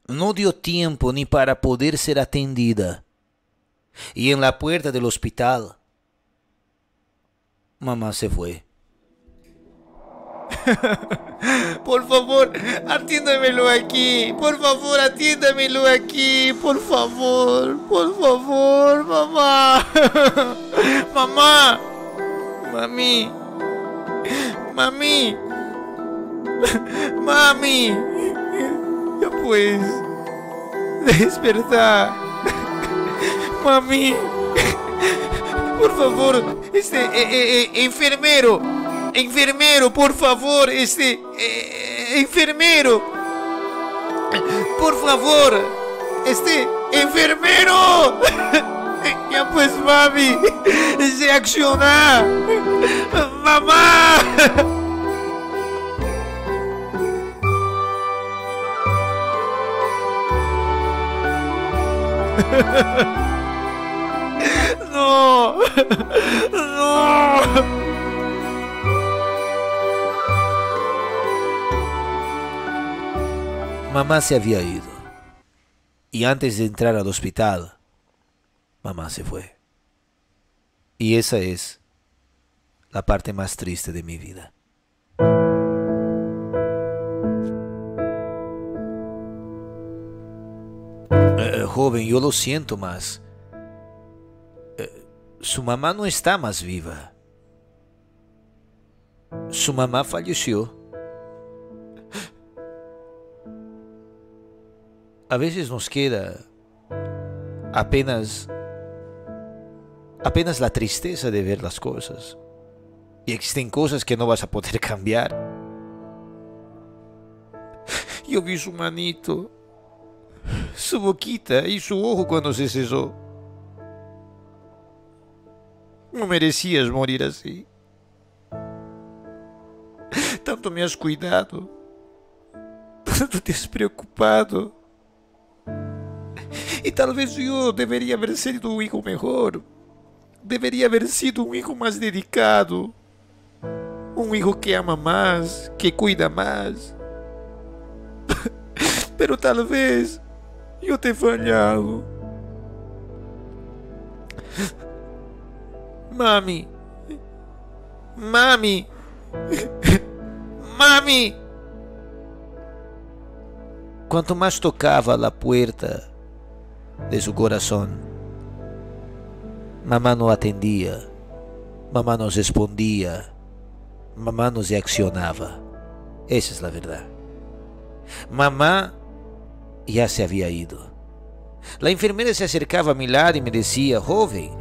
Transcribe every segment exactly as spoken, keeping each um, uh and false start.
No dio tiempo ni para poder ser atendida. Y en la puerta del hospital, mamá se fue. Por favor, atiéndamelo aquí. Por favor, atiéndamelo aquí. Por favor, por favor, mamá. Mamá. Mami. Mami. Mami. Ya pues. Despertar. Mami. Por favor, este eh, eh, eh, enfermero. Enfermero, por favor, este eh, enfermero. Por favor, este enfermero. Ya pues, mami, reacciona. Mamá. No. No. Mamá se había ido. Y antes de entrar al hospital, mamá se fue. Y esa es la parte más triste de mi vida. Eh, joven, yo lo siento más. Eh, su mamá no está más viva. Su mamá falleció. A veces nos queda apenas, apenas la tristeza de ver las cosas. Y existen cosas que no vas a poder cambiar. Yo vi su manito, su boquita y su ojo cuando se cesó. No merecías morir así. Tanto me has cuidado, tanto te has preocupado. Y tal vez yo debería haber sido un hijo mejor. Debería haber sido un hijo más dedicado. Un hijo que ama más, que cuida más. Pero tal vez yo te he fallado. Mami. Mami. Mami. Cuanto más tocaba la puerta de su corazón, mamá no atendía, mamá no respondía, mamá no reaccionaba. Esa es la verdad. Mamá ya se había ido. La enfermera se acercaba a mi lado y me decía: joven,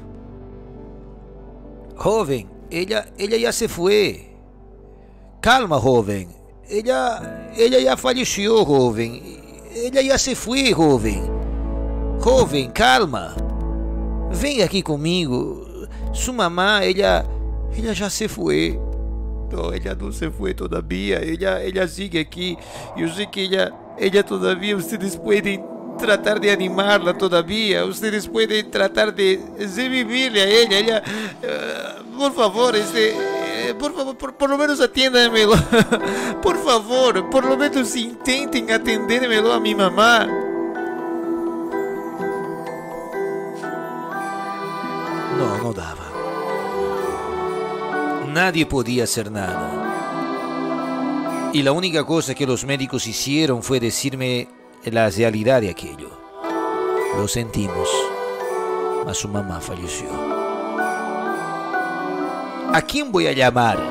joven, ella, ella ya se fue. Calma, joven. Ella, ella ya falleció, joven. Ella ya se fue, joven. Joven, calma. Venga aquí conmigo. Su mamá, ella, ella ya se fue. No, ella no se fue todavía. Ella, ella sigue aquí. Yo sé que ella, ella todavía, ustedes pueden tratar de animarla todavía. Ustedes pueden tratar de revivirle a ella. Ella, uh, por favor, este, eh, por favor, por, por lo menos atiéndamelo. Por favor, por lo menos intenten atendérmelo a mi mamá. No, no daba. Nadie podía hacer nada. Y la única cosa que los médicos hicieron fue decirme la realidad de aquello. Lo sentimos, mas su mamá falleció. ¿A quién voy a llamar?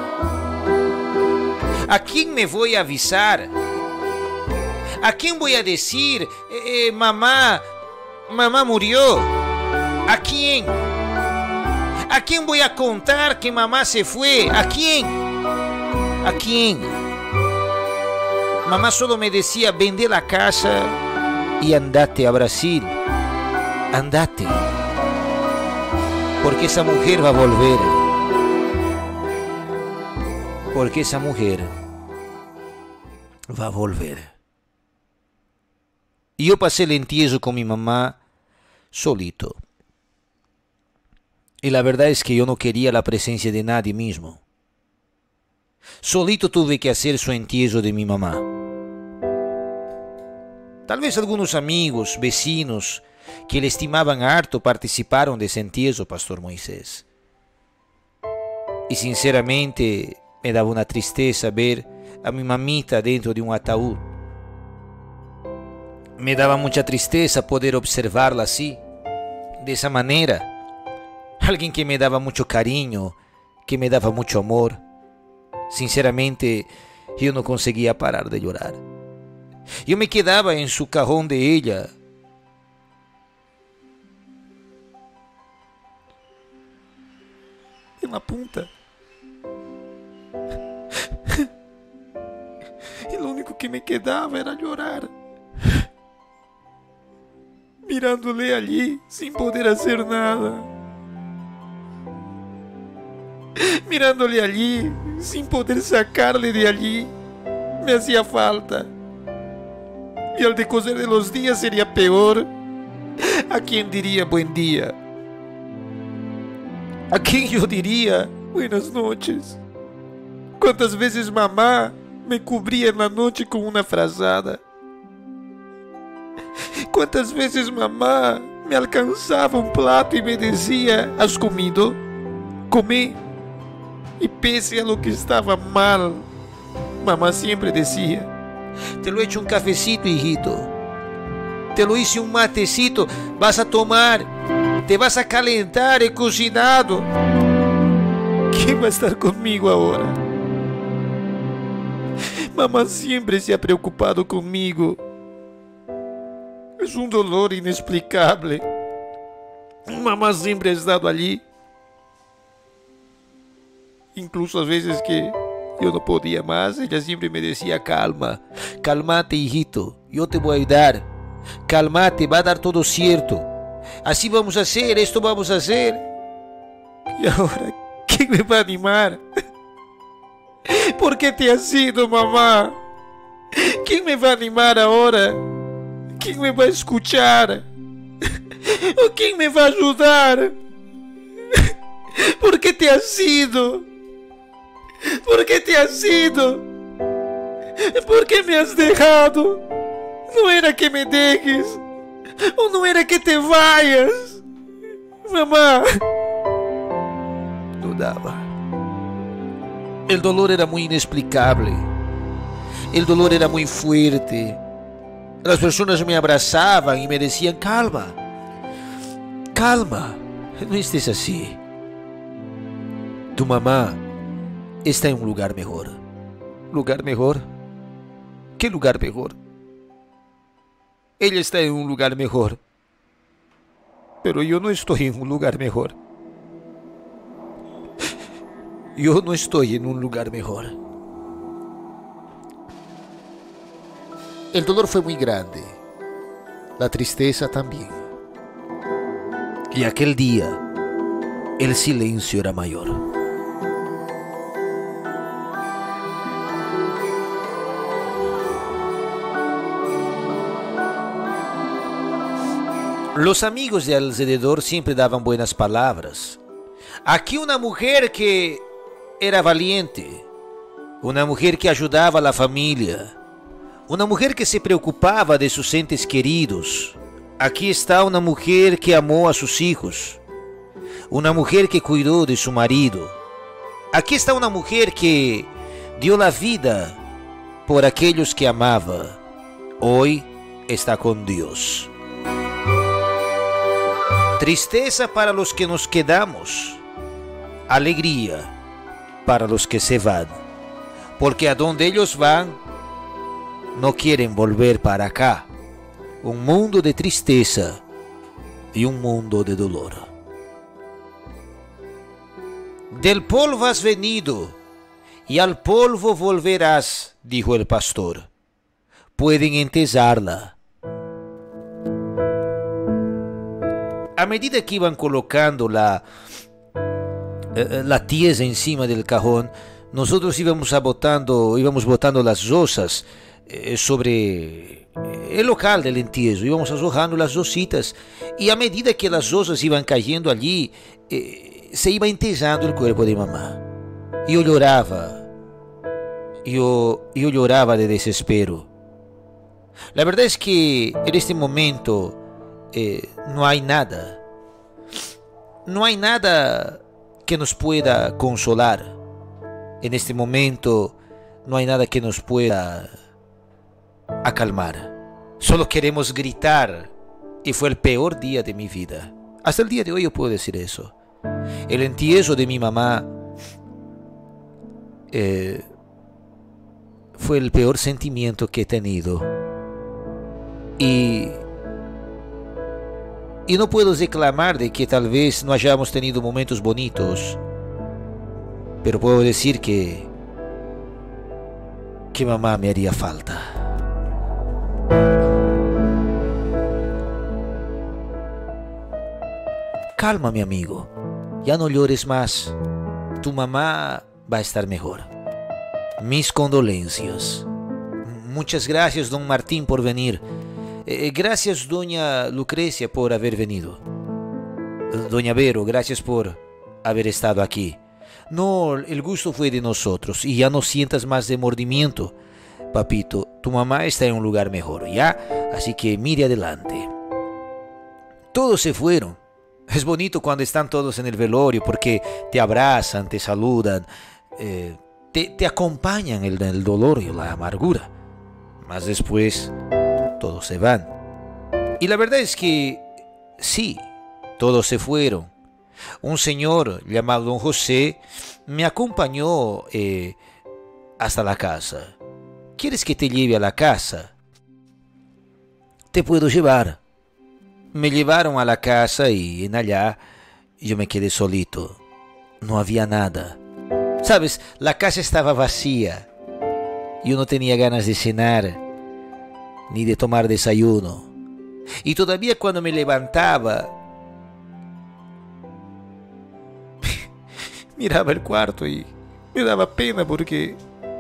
¿A quién me voy a avisar? ¿A quién voy a decir, eh, eh, mamá, mamá murió? ¿A quién? ¿A quién voy a contar que mamá se fue? ¿A quién? ¿A quién? Mamá solo me decía: vende la casa y andate a Brasil. Andate. Porque esa mujer va a volver. Porque esa mujer va a volver. Y yo pasé el entierro con mi mamá solito. Y la verdad es que yo no quería la presencia de nadie mismo. Solito tuve que hacer su entierro de mi mamá. Tal vez algunos amigos, vecinos, que le estimaban harto participaron de ese entierro, Pastor Moisés. Y sinceramente me daba una tristeza ver a mi mamita dentro de un ataúd. Me daba mucha tristeza poder observarla así, de esa manera. Alguien que me daba mucho cariño, que me daba mucho amor. Sinceramente, yo no conseguía parar de llorar. Yo me quedaba en su cajón de ella. En la punta. Y lo único que me quedaba era llorar. Mirándole allí sin poder hacer nada. Mirándole allí sin poder sacarle de allí. Me hacía falta. Y al decorrer de los días sería peor. ¿A quién diría buen día? ¿A quién yo diría buenas noches? ¿Cuántas veces mamá me cubría en la noche con una frazada? ¿Cuántas veces mamá me alcanzaba un plato y me decía, ¿has comido? Comí. Y pese a lo que estaba mal, mamá siempre decía, te lo he hecho un cafecito, hijito. Te lo hice un matecito, vas a tomar. Te vas a calentar, he cocinado. ¿Quién va a estar conmigo ahora? Mamá siempre se ha preocupado conmigo. Es un dolor inexplicable. Mamá siempre ha estado allí. Incluso a veces que yo no podía más, ella siempre me decía, calma, cálmate, hijito, yo te voy a ayudar. Cálmate, va a dar todo cierto. Así vamos a hacer, esto vamos a hacer. Y ahora, ¿quién me va a animar? ¿Por qué te has ido, mamá? ¿Quién me va a animar ahora? ¿Quién me va a escuchar? ¿O quién me va a ayudar? ¿Por qué te has ido? ¿Por qué te has ido? ¿Por qué me has dejado? No era que me dejes. O no era que te vayas. Mamá. No daba. El dolor era muy inexplicable. El dolor era muy fuerte. Las personas me abrazaban y me decían, calma. Calma. No estés así. Tu mamá está en un lugar mejor. ¿Lugar mejor? ¿Qué lugar mejor? Ella está en un lugar mejor. Pero yo no estoy en un lugar mejor. Yo no estoy en un lugar mejor. El dolor fue muy grande. La tristeza también. Y aquel día, el silencio era mayor. Los amigos de alrededor siempre daban buenas palabras. Aquí una mujer que era valiente, una mujer que ayudaba a la familia, una mujer que se preocupaba de sus entes queridos. Aquí está una mujer que amó a sus hijos, una mujer que cuidó de su marido. Aquí está una mujer que dio la vida por aquellos que amaba. Hoy está con Dios. Tristeza para los que nos quedamos, alegría para los que se van, porque a donde ellos van, no quieren volver para acá. Un mundo de tristeza y un mundo de dolor. Del polvo has venido y al polvo volverás, dijo el pastor. Pueden enterrarla. A medida que iban colocando la, eh, la tierra encima del cajón, nosotros íbamos a botando, íbamos botando las rosas eh, sobre el local del entierro, íbamos arrojando las rositas, y a medida que las rosas iban cayendo allí, eh, se iba enterrando el cuerpo de mamá. Y yo lloraba, yo, yo lloraba de desespero. La verdad es que en este momento eh, no hay nada, no hay nada que nos pueda consolar. En este momento no hay nada que nos pueda acalmar. Solo queremos gritar y fue el peor día de mi vida. Hasta el día de hoy yo puedo decir eso. El entierro de mi mamá eh, fue el peor sentimiento que he tenido. Y, y no puedo reclamar de que tal vez no hayamos tenido momentos bonitos, pero puedo decir que que mamá me haría falta. Calma, mi amigo, ya no llores más. Tu mamá va a estar mejor. Mis condolencias. Muchas gracias, don Martín, por venir. Eh, gracias, doña Lucrecia, por haber venido. Doña Vero, gracias por haber estado aquí. No, el gusto fue de nosotros y ya no sientas más remordimiento. Papito, tu mamá está en un lugar mejor, ¿ya? Así que mire adelante. Todos se fueron. Es bonito cuando están todos en el velorio porque te abrazan, te saludan, eh, te, te acompañan en el, el dolor y la amargura. Mas después todos se van. Y la verdad es que sí, todos se fueron. Un señor llamado don José me acompañó eh, hasta la casa. ¿Quieres que te lleve a la casa? Te puedo llevar. Me llevaron a la casa y en allá yo me quedé solito. No había nada. Sabes, la casa estaba vacía. Yo no tenía ganas de cenar ni de tomar desayuno. Y todavía cuando me levantaba miraba el cuarto y me daba pena porque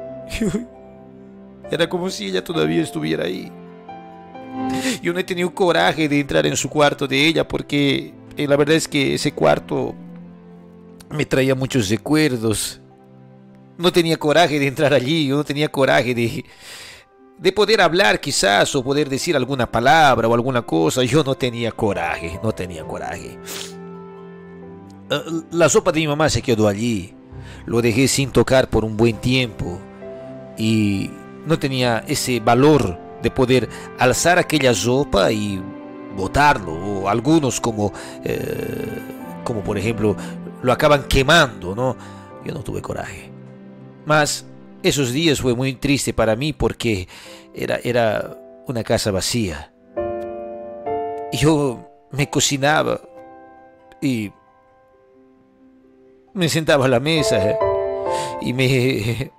era como si ella todavía estuviera ahí. Yo no he tenido coraje de entrar en su cuarto de ella porque eh, la verdad es que ese cuarto me traía muchos recuerdos. No tenía coraje de entrar allí, yo no tenía coraje de, de poder hablar quizás o poder decir alguna palabra o alguna cosa. Yo no tenía coraje, no tenía coraje. La sopa de mi mamá se quedó allí. Lo dejé sin tocar por un buen tiempo y no tenía ese valor de poder alzar aquella sopa y botarlo. O algunos como, eh, como por ejemplo, lo acaban quemando, ¿no? Yo no tuve coraje. Mas esos días fue muy triste para mí porque era, era una casa vacía. Yo me cocinaba y me sentaba a la mesa y me,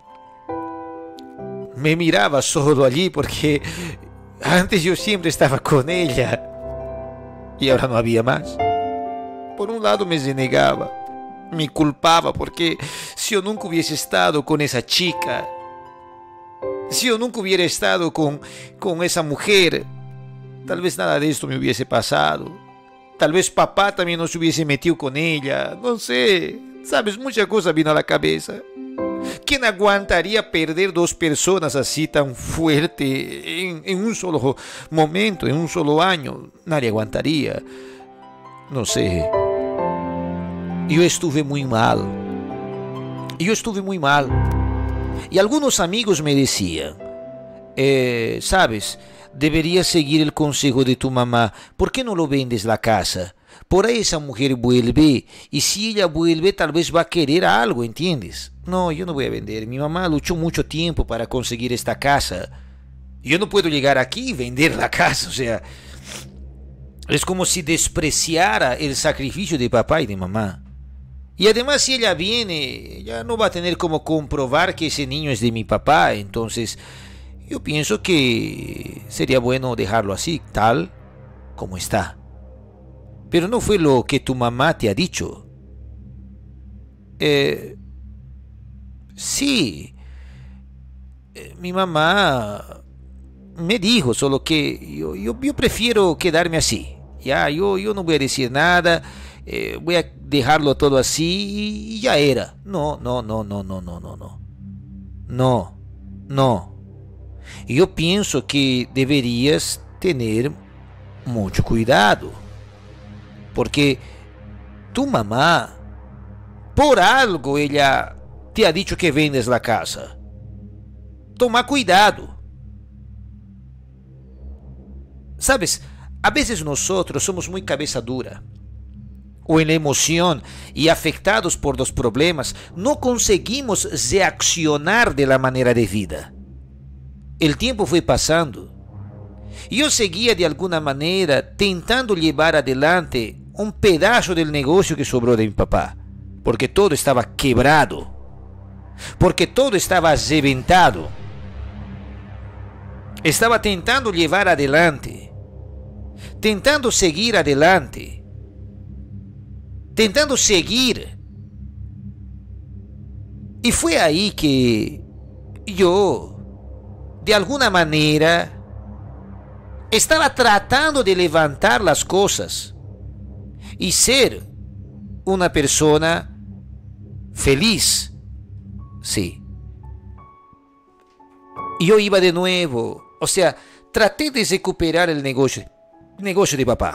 me miraba solo allí porque antes yo siempre estaba con ella y ahora no había más. Por un lado me renegaba, me culpaba porque si yo nunca hubiese estado con esa chica, si yo nunca hubiera estado con, con esa mujer, tal vez nada de esto me hubiese pasado. Tal vez papá también no se hubiese metido con ella, no sé. Sabes, mucha cosa vino a la cabeza. ¿Quién aguantaría perder dos personas así tan fuerte en, en un solo momento, en un solo año? Nadie aguantaría. No sé. Yo estuve muy mal. Yo estuve muy mal. Y algunos amigos me decían, eh, sabes, deberías seguir el consejo de tu mamá. ¿Por qué no lo vendes la casa? Por ahí esa mujer vuelve y si ella vuelve tal vez va a querer algo, ¿entiendes? No, yo no voy a vender. Mi mamá luchó mucho tiempo para conseguir esta casa. Yo no puedo llegar aquí y vender la casa, o sea, es como si despreciara el sacrificio de papá y de mamá. Y además si ella viene, ya no va a tener como comprobar que ese niño es de mi papá, entonces yo pienso que sería bueno dejarlo así, tal como está. Pero no fue lo que tu mamá te ha dicho. Eh, sí, eh, mi mamá me dijo, solo que yo, yo, yo prefiero quedarme así. Ya, yo, yo no voy a decir nada, eh, voy a dejarlo todo así y ya era. No, no, no, no, no, no, no, no. No, no. yo pienso que deberías tener mucho cuidado, porque tu mamá, por algo ella te ha dicho que vendes la casa. Toma cuidado. Sabes, a veces nosotros somos muy cabeza dura, o en la emoción y afectados por los problemas, no conseguimos reaccionar de la manera debida. El tiempo fue pasando. Yo seguía de alguna manera tentando llevar adelante un pedazo del negocio que sobró de mi papá, porque todo estaba quebrado, porque todo estaba reventado. Estaba tentando llevar adelante, tentando seguir adelante, tentando seguir. Y fue ahí que yo, de alguna manera, estaba tratando de levantar las cosas y ser una persona feliz. Sí. Y yo iba de nuevo, o sea, traté de recuperar el negocio, el negocio de papá.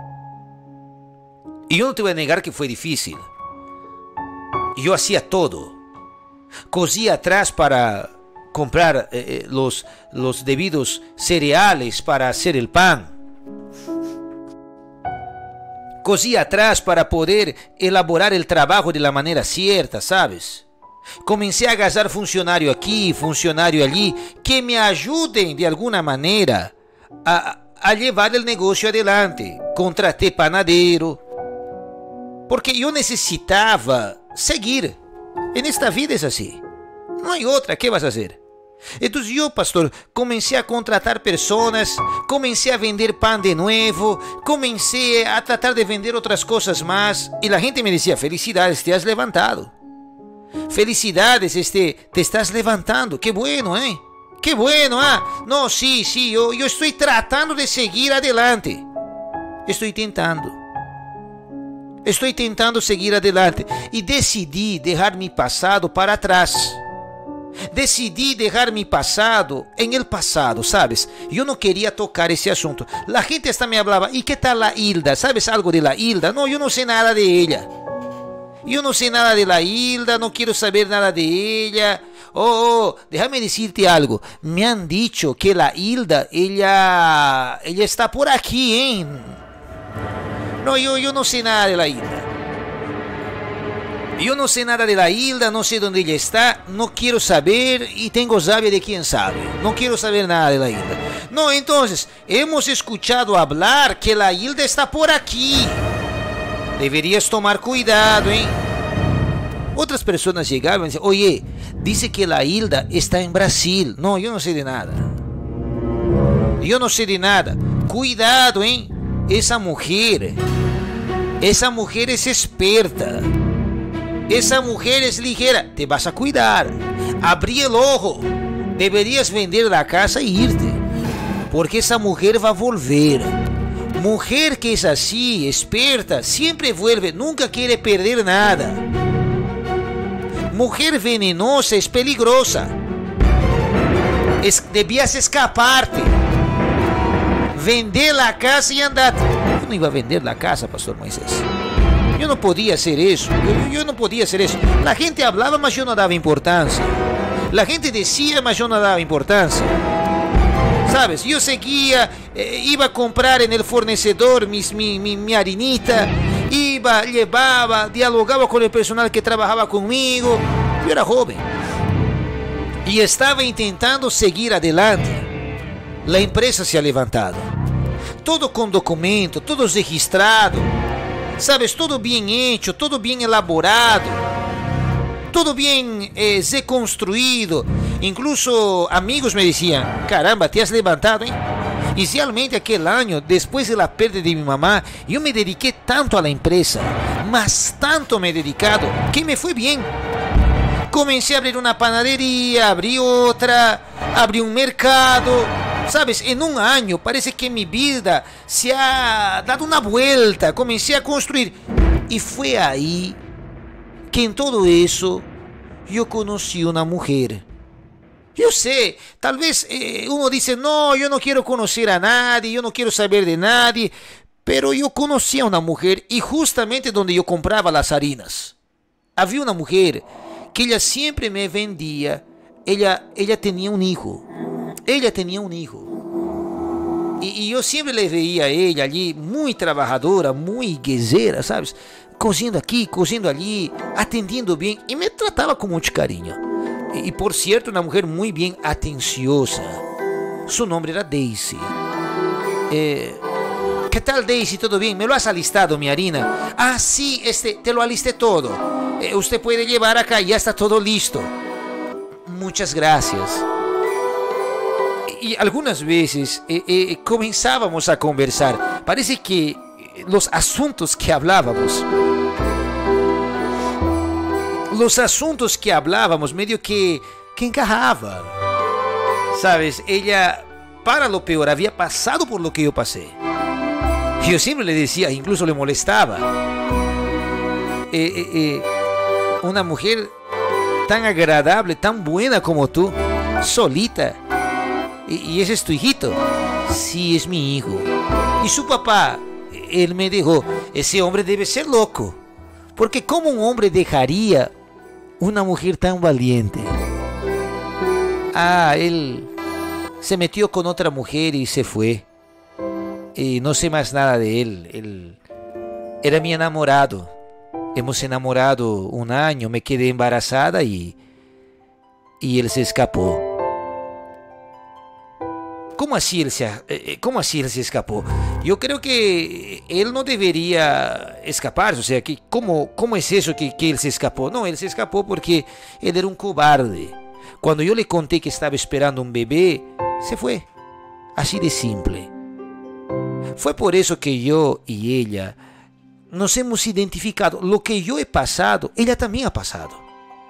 Y yo no te voy a negar que fue difícil. Yo hacía todo. Cosía atrás para comprar eh, los, los debidos cereales para hacer el pan. Cosía atrás para poder elaborar el trabajo de la manera cierta, ¿sabes? Comencé a agarrar funcionario aquí, funcionario allí, que me ayuden de alguna manera a, a llevar el negocio adelante. Contraté panadero, porque yo necesitaba seguir. En esta vida es así. No hay otra, ¿qué vas a hacer? Entonces yo, pastor, comencé a contratar personas, comencé a vender pan de nuevo, comencé a tratar de vender otras cosas más, y la gente me decía, felicidades, te has levantado. Felicidades, este, te estás levantando, qué bueno, ¿eh? Qué bueno, ah. No, sí, sí, yo, yo estoy tratando de seguir adelante. Estoy tentando. Estoy tentando seguir adelante. Y decidí dejar mi pasado para atrás. Decidí dejar mi pasado en el pasado, ¿sabes? Yo no quería tocar ese asunto. La gente hasta me hablaba, ¿y qué tal la Hilda? ¿Sabes algo de la Hilda? No, yo no sé nada de ella. Yo no sé nada de la Hilda, no quiero saber nada de ella. Oh, oh, déjame decirte algo. Me han dicho que la Hilda, ella, ella está por aquí, ¿eh? No, yo, yo no sé nada de la Hilda. Yo no sé nada de la Hilda, no sé dónde ella está, no quiero saber y tengo rabia de quién sabe. No quiero saber nada de la Hilda. No, entonces, hemos escuchado hablar que la Hilda está por aquí. Deberías tomar cuidado, ¿eh? Otras personas llegaban y decían, oye, dice que la Hilda está en Brasil. No, yo no sé de nada. Yo no sé de nada. Cuidado, ¿eh? Esa mujer, esa mujer es experta. Esa mujer es ligera. Te vas a cuidar. Abrí el ojo. Deberías vender la casa e irte. Porque esa mujer va a volver. Mujer que es así, experta, siempre vuelve, nunca quiere perder nada. Mujer venenosa es peligrosa. Es, debías escaparte. Vender la casa y andarte. Yo no iba a vender la casa, Pastor Moisés. Yo no podía hacer eso. Yo, yo no podía hacer eso. La gente hablaba, mas yo no daba importancia. La gente decía, mas yo no daba importancia. ¿Sabes? Yo seguía, eh, iba a comprar en el fornecedor mis, mi, mi, mi harinita. Iba, llevaba, dialogaba con el personal que trabajaba conmigo. Yo era joven. Y estaba intentando seguir adelante. La empresa se ha levantado. Todo con documento, todo registrado. ¿Sabes? Todo bien hecho, todo bien elaborado. Todo bien eh, reconstruido. Incluso amigos me decían, caramba, te has levantado, ¿eh? Y realmente aquel año, después de la pérdida de mi mamá, yo me dediqué tanto a la empresa, más tanto me he dedicado, que me fue bien. Comencé a abrir una panadería, abrí otra, abrí un mercado. ¿Sabes? En un año parece que mi vida se ha dado una vuelta. Comencé a construir. Y fue ahí que en todo eso yo conocí una mujer. Yo sé, tal vez eh, uno dice, no, yo no quiero conocer a nadie, yo no quiero saber de nadie, pero yo conocí a una mujer y justamente donde yo compraba las harinas, había una mujer que ella siempre me vendía, ella, ella tenía un hijo, ella tenía un hijo. Y, y yo siempre le veía a ella allí muy trabajadora, muy guerrera, ¿sabes? Cosiendo aquí, cosiendo allí, atendiendo bien y me trataba con mucho cariño. Y, y por cierto, una mujer muy bien atenciosa. Su nombre era Daisy. Eh, ¿Qué tal, Daisy? ¿Todo bien? ¿Me lo has alistado, mi harina? Ah, sí, este, te lo alisté todo. Eh, usted puede llevar acá, ya está todo listo. Muchas gracias. Y algunas veces eh, eh, comenzábamos a conversar. Parece que los asuntos que hablábamos, los asuntos que hablábamos medio que, que encajaban. Sabes, ella, para lo peor, había pasado por lo que yo pasé. Y yo siempre le decía, incluso le molestaba. Eh, eh, eh, una mujer tan agradable, tan buena como tú, solita. ¿Y ese es tu hijito? Sí, es mi hijo. ¿Y su papá? Él me dijo, ese hombre debe ser loco. Porque ¿cómo un hombre dejaría una mujer tan valiente? Ah, él se metió con otra mujer y se fue. Y no sé más nada de él. Él era mi enamorado. Hemos enamorado un año, me quedé embarazada y, y él se escapó. ¿Cómo así, él se, eh, ¿Cómo así él se escapó? Yo creo que él no debería escaparse. O sea, que ¿cómo, cómo es eso que, que él se escapó? No, él se escapó porque él era un cobarde. Cuando yo le conté que estaba esperando un bebé, se fue. Así de simple. Fue por eso que yo y ella nos hemos identificado. Lo que yo he pasado, ella también ha pasado.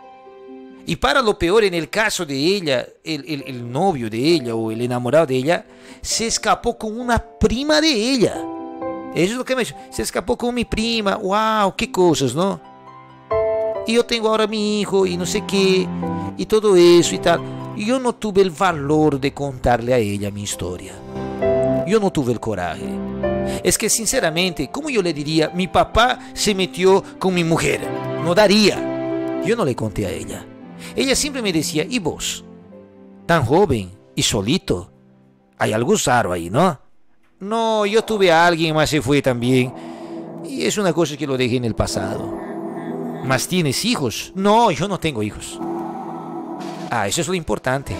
Y para lo peor, en el caso de ella, el, el, el novio de ella o el enamorado de ella se escapó con una prima de ella. Eso es lo que me dijo. Se escapó con mi prima. ¡Wow! ¡Qué cosas!, ¿no? Y yo tengo ahora mi hijo y no sé qué. Y todo eso y tal. Y yo no tuve el valor de contarle a ella mi historia. Yo no tuve el coraje. Es que sinceramente, ¿cómo yo le diría? Mi papá se metió con mi mujer. No daría. Yo no le conté a ella. Ella siempre me decía, ¿y vos? Tan joven y solito. Hay algo raro ahí, ¿no? No, yo tuve a alguien, más se fue también. Y es una cosa que lo dejé en el pasado. ¿Más tienes hijos? No, yo no tengo hijos. Ah, eso es lo importante.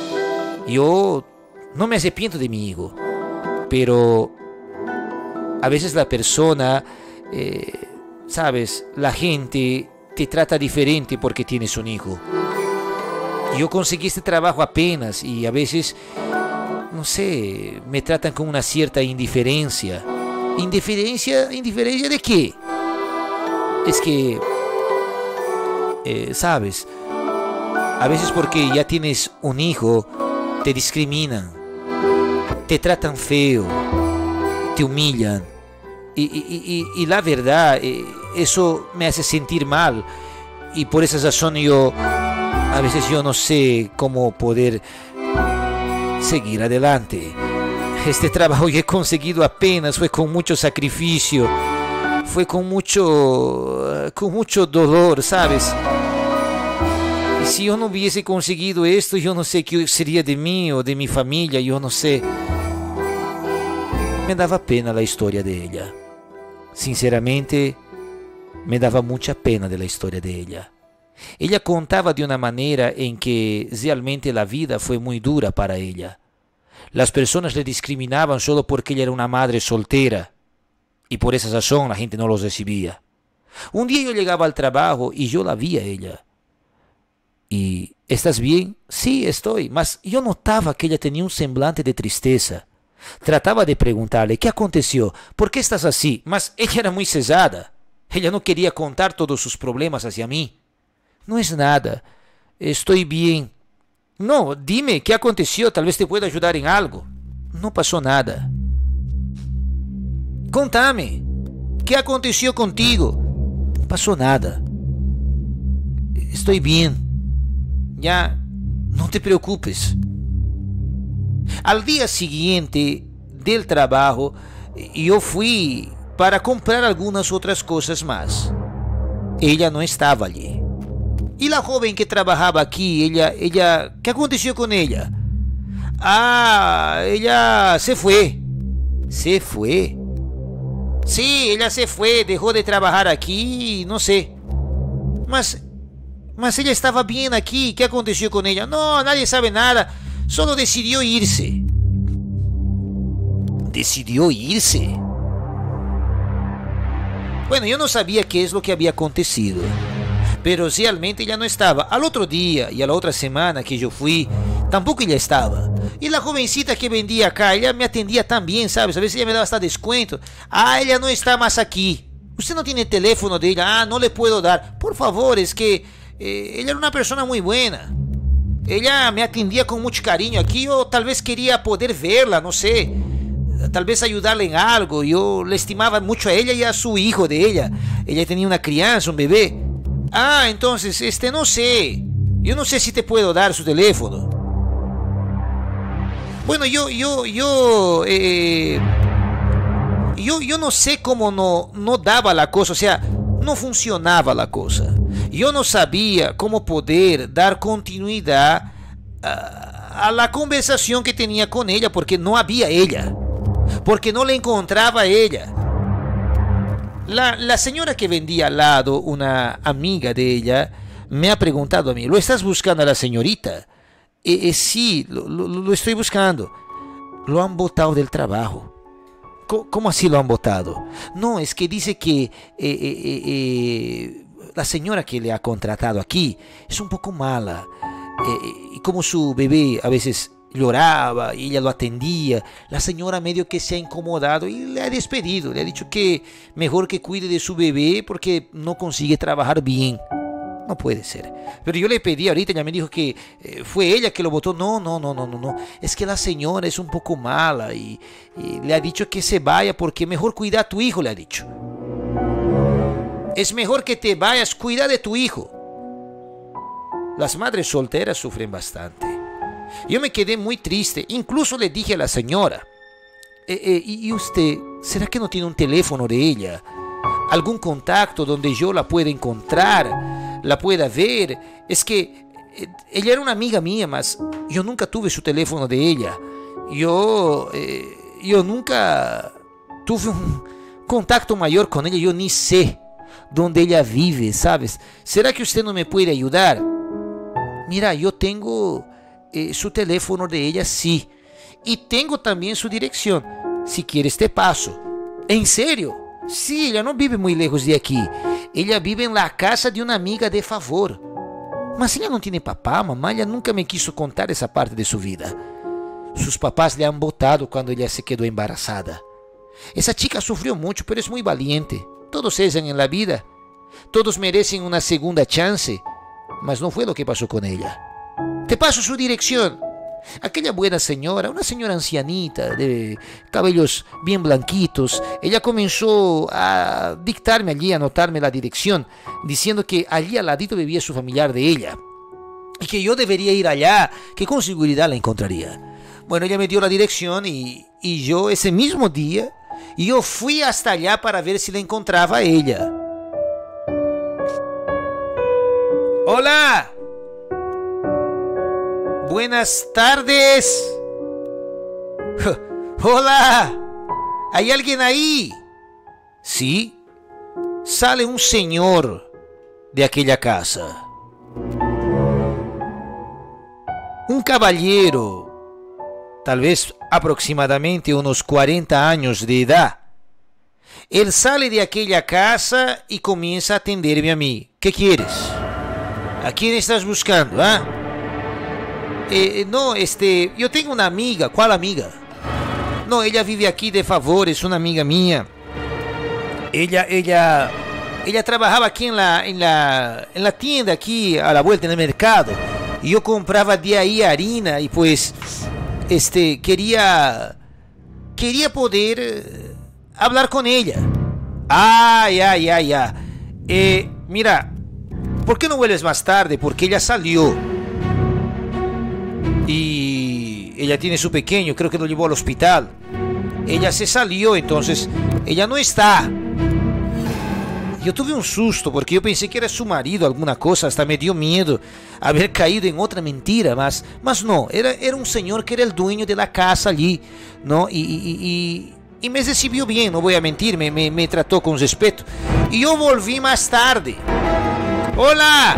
Yo no me arrepiento de mi hijo. Pero a veces la persona, eh, sabes, la gente te trata diferente porque tienes un hijo. Yo conseguí este trabajo apenas y a veces, no sé, me tratan con una cierta indiferencia. ¿Indiferencia? ¿Indiferencia de qué? Es que, eh, sabes, a veces porque ya tienes un hijo, te discriminan, te tratan feo, te humillan. Y, y, y, y la verdad, eh, eso me hace sentir mal. Y por esa razón yo, a veces yo no sé cómo poder seguir adelante. Este trabajo que he conseguido apenas fue con mucho sacrificio. Fue con mucho, con mucho dolor, ¿sabes? Y si yo no hubiese conseguido esto, yo no sé qué sería de mí o de mi familia, yo no sé. Me daba pena la historia de ella. Sinceramente, me daba mucha pena de la historia de ella. Ella contaba de una manera en que realmente la vida fue muy dura para ella. Las personas le discriminaban solo porque ella era una madre soltera y por esa razón la gente no los recibía. Un día yo llegaba al trabajo y yo la vi a ella. Y, ¿estás bien? Sí, estoy. Mas yo notaba que ella tenía un semblante de tristeza. Trataba de preguntarle, ¿qué aconteció? ¿Por qué estás así? Mas ella era muy cesada. Ella no quería contar todos sus problemas hacia mí. No es nada. Estoy bien. No, dime, ¿qué aconteció? Tal vez te pueda ayudar en algo. No pasó nada. Contame, ¿qué aconteció contigo? No pasó nada. Estoy bien. Ya no te preocupes. Al día siguiente del trabajo, yo fui para comprar algunas otras cosas más. Ella no estaba allí. Y la joven que trabajaba aquí, ella, ella, ¿qué aconteció con ella? Ah, ella se fue. Se fue. Sí, ella se fue, dejó de trabajar aquí, no sé. Mas, mas ella estaba bien aquí, ¿qué aconteció con ella? No, nadie sabe nada, solo decidió irse. ¿Decidió irse? Bueno, yo no sabía qué es lo que había acontecido, pero realmente ella no estaba. Al otro día y a la otra semana que yo fui, tampoco ella estaba. Y la jovencita que vendía acá, ella me atendía tan bien, ¿sabes? A veces ella me daba hasta descuento. Ah, ella no está más aquí. Usted no tiene el teléfono de ella. Ah, no le puedo dar. Por favor, es que eh, ella era una persona muy buena. Ella me atendía con mucho cariño aquí. Yo tal vez quería poder verla, no sé. Tal vez ayudarle en algo. Yo le estimaba mucho a ella y a su hijo de ella. Ella tenía una crianza, un bebé. Ah, entonces, este, no sé. Yo no sé si te puedo dar su teléfono. Bueno, yo, yo, yo, eh, yo, yo no sé cómo no, no daba la cosa, o sea, no funcionaba la cosa. Yo no sabía cómo poder dar continuidad a, a la conversación que tenía con ella, porque no había ella, porque no le encontraba a ella. La, la señora que vendía al lado, una amiga de ella, me ha preguntado a mí, ¿lo estás buscando a la señorita? Eh, eh, sí, lo, lo, lo estoy buscando. Lo han botado del trabajo. ¿Cómo, cómo así lo han botado? No, es que dice que eh, eh, eh, eh, la señora que le ha contratado aquí es un poco mala. Eh, y como su bebé a veces lloraba y ella lo atendía, la señora medio que se ha incomodado y le ha despedido. Le ha dicho que mejor que cuide de su bebé porque no consigue trabajar bien. No puede ser. Pero yo le pedí ahorita, ella me dijo que eh, fue ella que lo votó. No, no, no, no, no, no. Es que la señora es un poco mala y, y le ha dicho que se vaya porque mejor cuida a tu hijo, le ha dicho. Es mejor que te vayas, cuida de tu hijo. Las madres solteras sufren bastante. Yo me quedé muy triste. Incluso le dije a la señora, eh, eh, ¿y usted, será que no tiene un teléfono de ella? ¿Algún contacto donde yo la pueda encontrar, la pueda ver? Es que eh, ella era una amiga mía, mas yo nunca tuve su teléfono de ella. Yo, eh, yo nunca tuve un contacto mayor con ella. Yo ni sé dónde ella vive, ¿sabes? ¿Será que usted no me puede ayudar? Mira, yo tengo eh, su teléfono de ella, sí. Y tengo también su dirección. Si quieres te paso. ¿En serio? Sí, ella no vive muy lejos de aquí. Ella vive en la casa de una amiga de favor. Mas ella no tiene papá, mamá. Ella nunca me quiso contar esa parte de su vida. Sus papás le han botado cuando ella se quedó embarazada. Esa chica sufrió mucho, pero es muy valiente. Todos cesan en la vida. Todos merecen una segunda chance. Mas no fue lo que pasó con ella. Te paso su dirección. Aquella buena señora, una señora ancianita, de cabellos bien blanquitos, ella comenzó a dictarme allí, a anotarme la dirección, diciendo que allí al ladito vivía su familiar de ella y que yo debería ir allá, que con seguridad la encontraría. Bueno, ella me dio la dirección y, y yo ese mismo día, yo fui hasta allá para ver si la encontraba a ella. ¡Hola! Buenas tardes. Hola. ¿Hay alguien ahí? Sí. Sale un señor de aquella casa. Un caballero, tal vez aproximadamente unos cuarenta años de edad. Él sale de aquella casa y comienza a atenderme a mí. ¿Qué quieres? ¿A quién estás buscando, ah? Eh, no, este, yo tengo una amiga. ¿Cuál amiga? No, ella vive aquí de favor, es una amiga mía. Ella, ella, ella trabajaba aquí en la, en la, en la tienda aquí a la vuelta en el mercado. Y yo compraba de ahí harina y pues, este, quería, quería poder eh, hablar con ella. Ah, ya, ya, ya. Eh, mira, ¿por qué no vuelves más tarde? Porque ella salió. y ella tiene su pequeño, creo que lo llevó al hospital. Ella se salió, entonces ella no está. Yo tuve un susto porque yo pensé que era su marido, alguna cosa, hasta me dio miedo haber caído en otra mentira, mas, mas no, era, era un señor que era el dueño de la casa allí, ¿no? Y, y, y, y me recibió bien, no voy a mentir, me, me, me trató con respeto. Y yo volví más tarde. ¡Hola!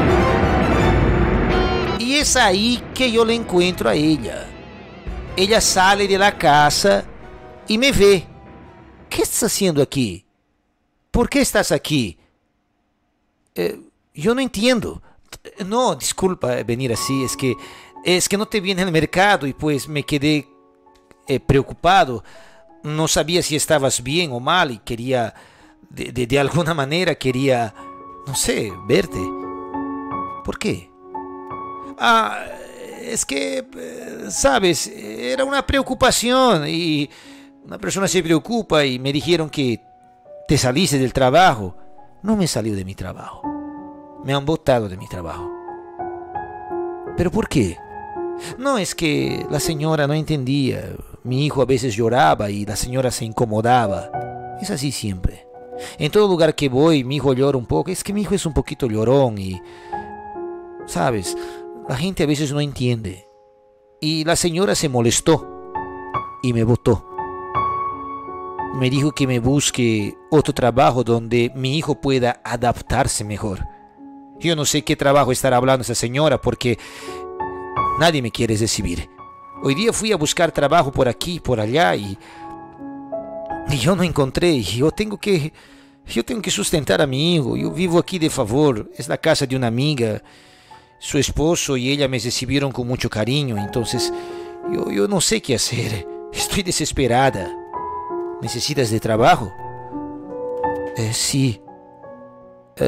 Y es ahí que yo le encuentro a ella. Ella sale de la casa y me ve. ¿Qué estás haciendo aquí? ¿Por qué estás aquí? Eh, yo no entiendo. No, disculpa venir así, es que, es que no te vi en el mercado y pues me quedé eh, preocupado. No sabía si estabas bien o mal y quería, de, de, de alguna manera quería, no sé, verte. ¿Por qué? Ah, es que, sabes, era una preocupación y una persona se preocupa y me dijeron que te saliste del trabajo. No me salió de mi trabajo. Me han botado de mi trabajo. ¿Pero por qué? No, es que la señora no entendía. Mi hijo a veces lloraba y la señora se incomodaba. Es así siempre. En todo lugar que voy, mi hijo llora un poco. Es que mi hijo es un poquito llorón y... ¿sabes? La gente a veces no entiende. Y la señora se molestó y me botó. Me dijo que me busque otro trabajo donde mi hijo pueda adaptarse mejor. Yo no sé qué trabajo estará hablando esa señora porque nadie me quiere recibir. Hoy día fui a buscar trabajo por aquí, por allá y, y yo no encontré. Yo tengo que, yo tengo que sustentar a mi hijo. Yo vivo aquí de favor. Es la casa de una amiga. Su esposo y ella me recibieron con mucho cariño. Entonces yo, yo no sé qué hacer. Estoy desesperada. ¿Necesitas de trabajo? Eh, sí. Eh,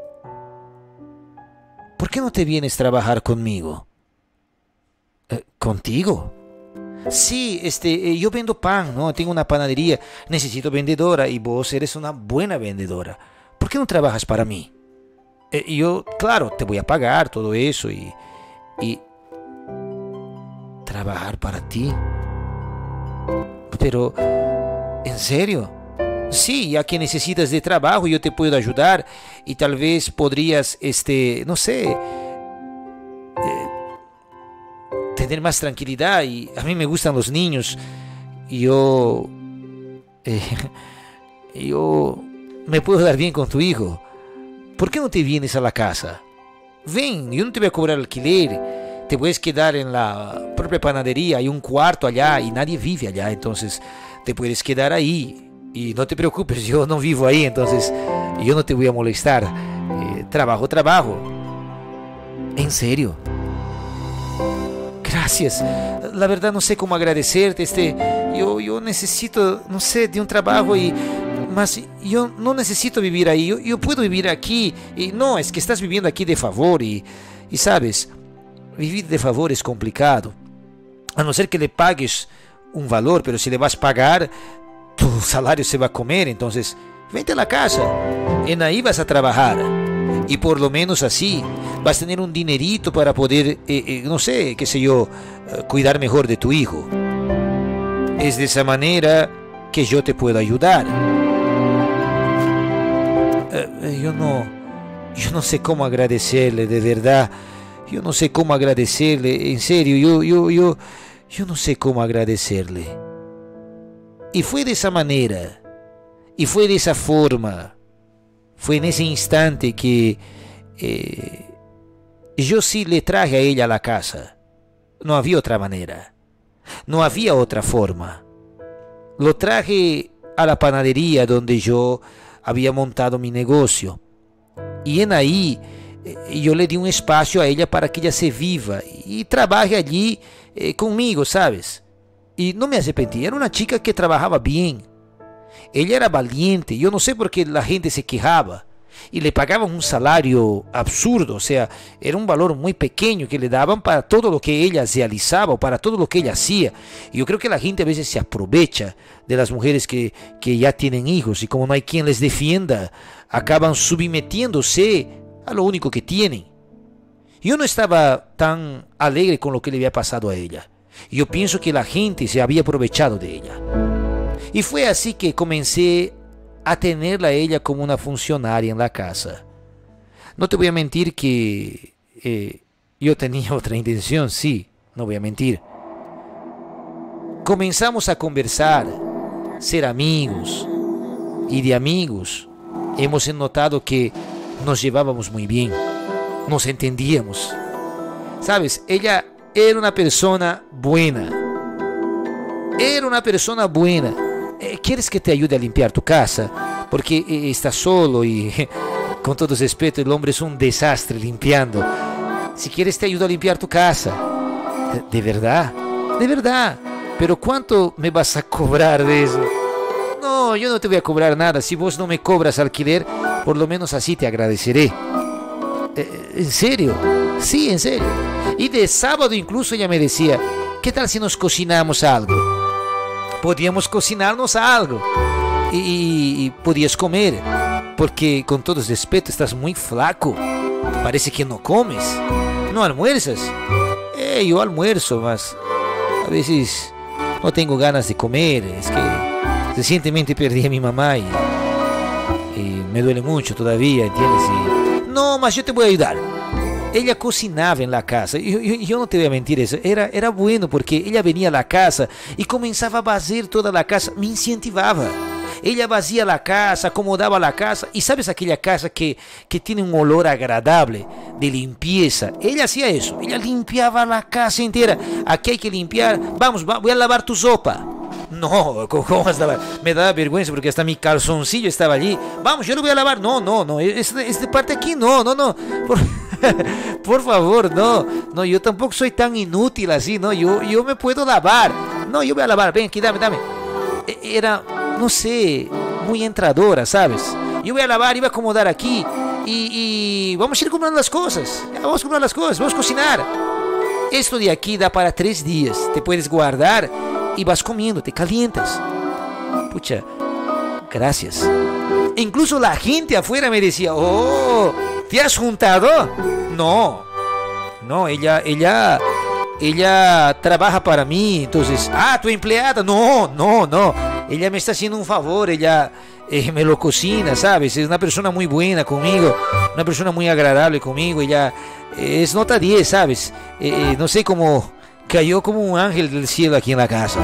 ¿Por qué no te vienes a trabajar conmigo? Eh, ¿Contigo? Sí, este, eh, yo vendo pan, ¿no? Tengo una panadería. Necesito vendedora y vos eres una buena vendedora. ¿Por qué no trabajas para mí? Eh, yo, claro, te voy a pagar todo eso y... y... ¿Trabajar para ti? Pero... ¿en serio? Sí, ya que necesitas de trabajo, yo te puedo ayudar y tal vez podrías, este, no sé, eh, tener más tranquilidad. Y a mí me gustan los niños. Y yo, eh, yo me puedo dar bien con tu hijo. ¿Por qué no te vienes a la casa? Ven, yo no te voy a cobrar alquiler. Te puedes quedar en la propia panadería. Hay un cuarto allá y nadie vive allá, entonces... te puedes quedar ahí y no te preocupes, yo no vivo ahí, entonces yo no te voy a molestar. Eh, trabajo, trabajo. ¿En serio? Gracias. La verdad no sé cómo agradecerte. Este, yo, yo necesito, no sé, de un trabajo y más. Yo no necesito vivir ahí. Yo, yo puedo vivir aquí. Y no, es que estás viviendo aquí de favor y, y sabes, vivir de favor es complicado. A no ser que le pagues un valor, pero si le vas a pagar, tu salario se va a comer. Entonces, vente a la casa, en ahí vas a trabajar y por lo menos así vas a tener un dinerito para poder, eh, eh, no sé, qué sé yo, eh, cuidar mejor de tu hijo. Es de esa manera que yo te puedo ayudar. Eh, eh, yo no, yo no sé cómo agradecerle, de verdad. Yo no sé cómo agradecerle, en serio, yo, yo, yo. Yo no sé cómo agradecerle. Y fue de esa manera. Y fue de esa forma. Fue en ese instante que eh, yo sí le traje a ella a la casa. No había otra manera. No había otra forma. Lo traje a la panadería donde yo había montado mi negocio. Y en ahí eh, yo le di un espacio a ella para que ella se viva y trabaje allí Eh, conmigo, ¿sabes? Y no me arrepentí. Era una chica que trabajaba bien. Ella era valiente. Yo no sé por qué la gente se quejaba. Y le pagaban un salario absurdo. O sea, era un valor muy pequeño que le daban para todo lo que ella realizaba o para todo lo que ella hacía. Y yo creo que la gente a veces se aprovecha de las mujeres que, que ya tienen hijos. Y como no hay quien les defienda, acaban submetiéndose a lo único que tienen. Yo no estaba tan alegre con lo que le había pasado a ella. Yo pienso que la gente se había aprovechado de ella. Y fue así que comencé a tenerla a ella como una funcionaria en la casa. No te voy a mentir que eh, yo tenía otra intención, sí, no voy a mentir. Comenzamos a conversar, ser amigos, y de amigos hemos notado que nos llevábamos muy bien, nos entendíamos. Sabes, ella era una persona buena, era una persona buena. Eh, ¿Quieres que te ayude a limpiar tu casa? Porque eh, estás solo y, con todo respeto, el hombre es un desastre limpiando. Si quieres te ayudo a limpiar tu casa. ¿De, de verdad? De verdad. Pero ¿cuánto me vas a cobrar de eso? No, yo no te voy a cobrar nada. Si vos no me cobras alquiler, por lo menos así te agradeceré. Eh, ¿En serio? Sí, en serio. Y de sábado incluso ella me decía, ¿qué tal si nos cocinamos algo? Podíamos cocinarnos algo y, y podías comer, porque con todo respeto estás muy flaco, parece que no comes, no almuerzas. Eh, yo almuerzo, mas a veces no tengo ganas de comer, es que recientemente perdí a mi mamá y, y me duele mucho todavía, ¿entiendes? Y, no, mas yo te voy a ayudar. Ella cocinaba en la casa, yo, yo, yo no te voy a mentir eso, era, era bueno porque ella venía a la casa y comenzaba a vaciar toda la casa, me incentivaba. Ella vacía la casa, acomodaba la casa, y sabes aquella casa que, que tiene un olor agradable de limpieza. Ella hacía eso, ella limpiaba la casa entera. Aquí hay que limpiar, vamos, va, voy a lavar tu sopa. No, ¿cómo vas a lavar? Me daba vergüenza porque hasta mi calzoncillo estaba allí. Vamos, yo lo voy a lavar. No, no, no, esta, esta parte aquí no, no, no. Por, por favor, no, no, yo tampoco soy tan inútil así, no, yo, yo me puedo lavar. No, yo voy a lavar, ven aquí, dame, dame. Era, no sé, muy entradora, ¿sabes? Yo voy a lavar, iba a acomodar aquí y, y vamos a ir comprando las cosas. Vamos a comprar las cosas, vamos a cocinar. Esto de aquí da para tres días, te puedes guardar y vas comiendo, te calientas. Pucha, gracias. Incluso la gente afuera me decía, oh, ¿te has juntado? No, no, ella, ella, ella trabaja para mí, entonces, ah, tu empleada, no, no, no, ella me está haciendo un favor, ella eh, me lo cocina, ¿sabes? Es una persona muy buena conmigo, una persona muy agradable conmigo, ella eh, es nota diez, ¿sabes? Eh, eh, no sé cómo cayó como un ángel del cielo aquí en la casa.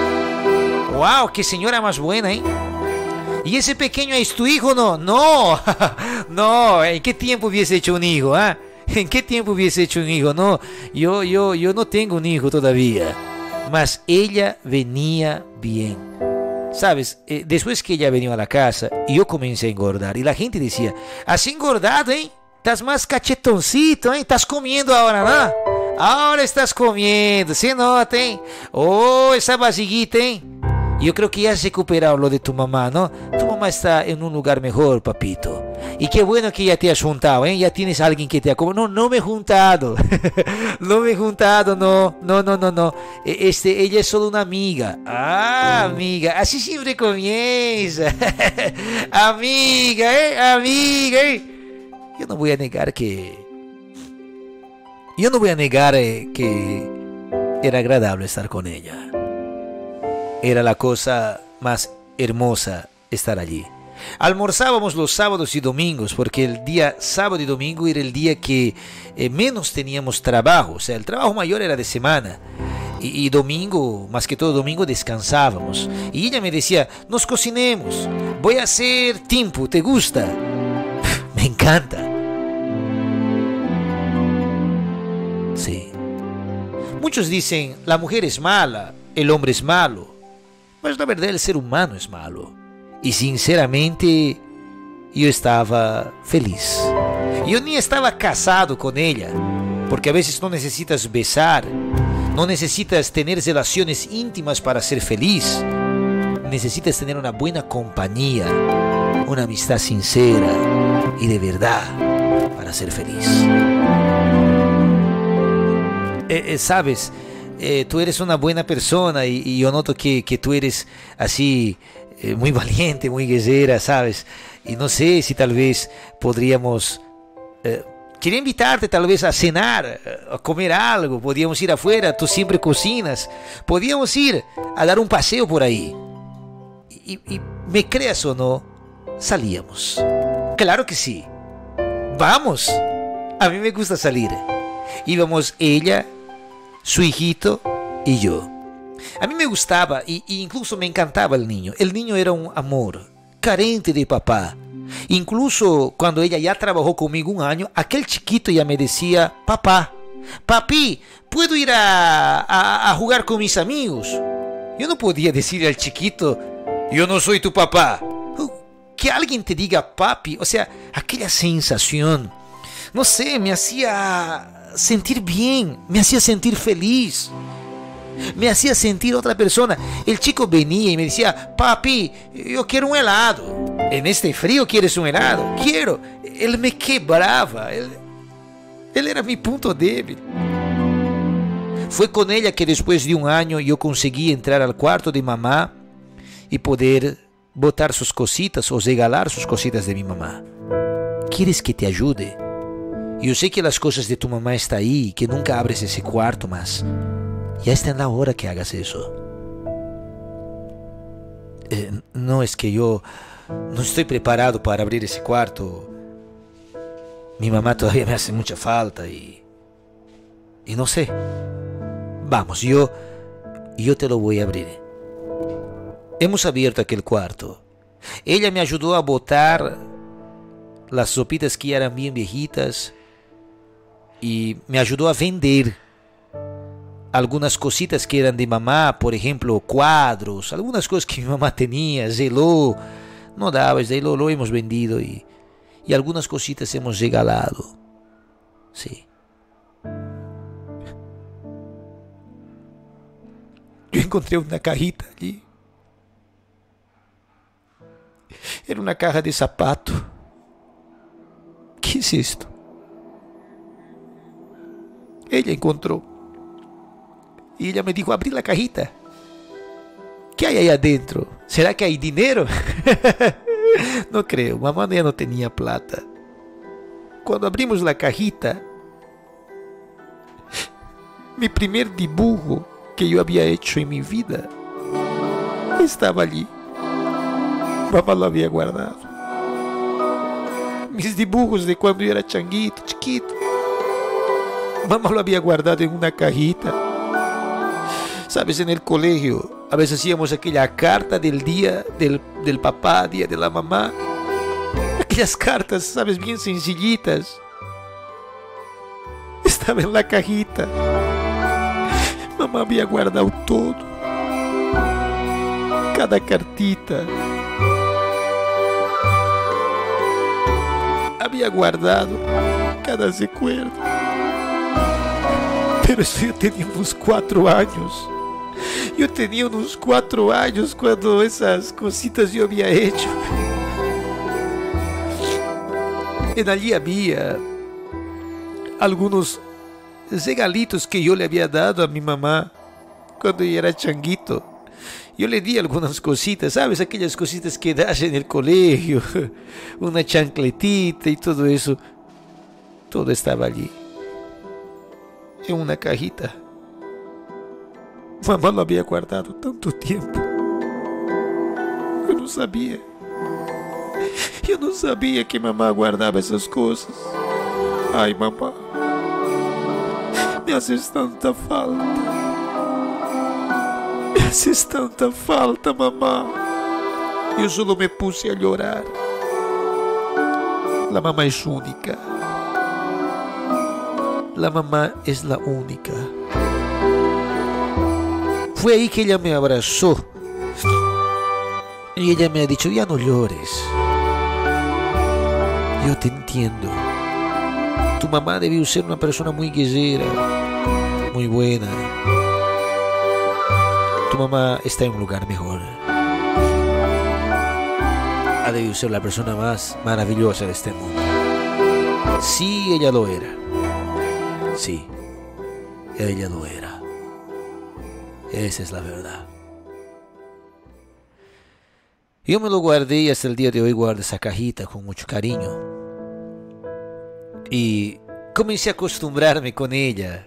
¡Wow! ¡Qué señora más buena, eh! ¿Y ese pequeño es tu hijo? No, no, no, ¿en qué tiempo hubiese hecho un hijo? ¿Ah? ¿En qué tiempo hubiese hecho un hijo? No, yo, yo, yo no tengo un hijo todavía. Mas ella venía bien. ¿Sabes? Eh, después que ella venía a la casa, yo comencé a engordar. Y la gente decía, has engordado, ¿eh? Estás más cachetoncito, ¿eh? Estás comiendo ahora, ¿no? Ahora estás comiendo, se nota, ¿eh? Oh, esa barriguita, ¿eh? Yo creo que ya has recuperado lo de tu mamá, ¿no? Tu mamá está en un lugar mejor, papito. Y qué bueno que ya te has juntado, ¿eh? Ya tienes a alguien que te acomoda. No, no me he juntado. No me he juntado, no. No, no, no, no. Este, ella es solo una amiga. Ah, amiga. Así siempre comienza. Amiga, ¿eh? Amiga, ¿eh? Yo no voy a negar que... Yo no voy a negar eh, que era agradable estar con ella. Era la cosa más hermosa estar allí. Almorzábamos los sábados y domingos, porque el día sábado y domingo era el día que eh, menos teníamos trabajo. O sea, el trabajo mayor era de semana. Y, y domingo, más que todo domingo, descansábamos. Y ella me decía, nos cocinemos. Voy a hacer tiempo, ¿te gusta? Me encanta. Sí. Muchos dicen, la mujer es mala, el hombre es malo. Mas la verdad el ser humano es malo. Y sinceramente yo estaba feliz. Yo ni estaba casado con ella, porque a veces no necesitas besar, no necesitas tener relaciones íntimas para ser feliz. Necesitas tener una buena compañía, una amistad sincera y de verdad para ser feliz. Eh, eh, ¿Sabes? Eh, tú eres una buena persona y, y yo noto que, que tú eres así eh, muy valiente, muy guerrera, ¿sabes? Y no sé si tal vez podríamos eh, quería invitarte tal vez a cenar, a comer algo. Podíamos ir afuera, tú siempre cocinas. Podíamos ir a dar un paseo por ahí. Y, y me creas o no, salíamos. Claro que sí. Vamos. A mí me gusta salir. Íbamos ella, su hijito y yo. A mí me gustaba e incluso me encantaba el niño. El niño era un amor, carente de papá. Incluso cuando ella ya trabajó conmigo un año, aquel chiquito ya me decía, papá, papi, ¿puedo ir a, a, a jugar con mis amigos? Yo no podía decirle al chiquito, yo no soy tu papá. Que alguien te diga papi, o sea, aquella sensación, no sé, me hacía sentir bien, me hacía sentir feliz. Me hacía sentir otra persona. El chico venía y me decía, papi, yo quiero un helado. En este frío quieres un helado. Quiero. Él me quebraba. Él, él era mi punto débil. Fue con ella que después de un año yo conseguí entrar al cuarto de mamá y poder botar sus cositas o regalar sus cositas de mi mamá. ¿Quieres que te ayude? Yo sé que las cosas de tu mamá están ahí y que nunca abres ese cuarto más. Ya está en la hora que hagas eso. Eh, no es que yo no estoy preparado para abrir ese cuarto. Mi mamá todavía me hace mucha falta y... Y no sé. Vamos, yo... Yo te lo voy a abrir. Hemos abierto aquel cuarto. Ella me ayudó a botar las sopitas que eran bien viejitas. Y me ayudó a vender algunas cositas que eran de mamá, por ejemplo, cuadros, algunas cosas que mi mamá tenía, zeló, no daba, zeló, lo hemos vendido y, y algunas cositas hemos regalado. Sí. Yo encontré una cajita allí. Era una caja de zapato. ¿Qué es esto? Ella encontró. Y ella me dijo, abrí la cajita. ¿Qué hay ahí adentro? ¿Será que hay dinero? No creo, mamá ya no tenía plata. Cuando abrimos la cajita, mi primer dibujo que yo había hecho en mi vida estaba allí. Mamá lo había guardado. Mis dibujos de cuando yo era changuito, chiquito. Mamá lo había guardado en una cajita. Sabes, en el colegio a veces hacíamos aquella carta del día del, del papá, día de la mamá. Aquellas cartas, sabes, bien sencillitas. Estaba en la cajita. Mamá había guardado todo. Cada cartita. Había guardado cada recuerdo. Pero eso yo tenía unos cuatro años. Yo tenía unos cuatro años cuando esas cositas yo había hecho. En allí había algunos regalitos que yo le había dado a mi mamá cuando yo era changuito. Yo le di algunas cositas, ¿sabes? Aquellas cositas que das en el colegio. Una chancletita y todo eso. Todo estaba allí. En una cajita. Mamá lo había guardado tanto tiempo. Yo no sabía. Yo no sabía que mamá guardaba esas cosas. Ay, mamá. Me haces tanta falta. Me haces tanta falta, mamá. Yo solo me puse a llorar. La mamá es única. La mamá es la única. Fue ahí que ella me abrazó. Y ella me ha dicho, ya no llores. Yo te entiendo. Tu mamá debió ser una persona muy guerrera, muy buena. Tu mamá está en un lugar mejor. Ha debido ser la persona más maravillosa de este mundo. Sí, ella lo era. Sí, ella lo era. Esa es la verdad. Yo me lo guardé y hasta el día de hoy guardo esa cajita con mucho cariño. Y comencé a acostumbrarme con ella.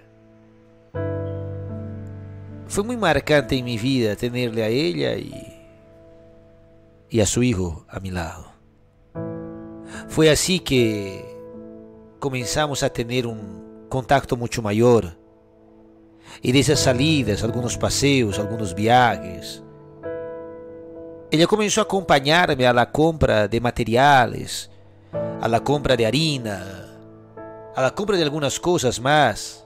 Fue muy marcante en mi vida tenerle a ella y, y a su hijo a mi lado. Fue así que comenzamos a tener un contacto mucho mayor. Y de esas salidas, algunos paseos, algunos viajes, ella comenzó a acompañarme a la compra de materiales, a la compra de harina, a la compra de algunas cosas más.